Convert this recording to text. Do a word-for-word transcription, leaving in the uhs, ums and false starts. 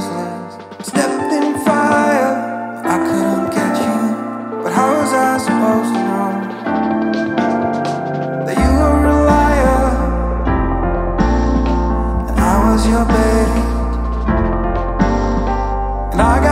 useless. Stepped in fire, I couldn't catch you, but how was I supposed to know that you were a liar and I was your bait? And I got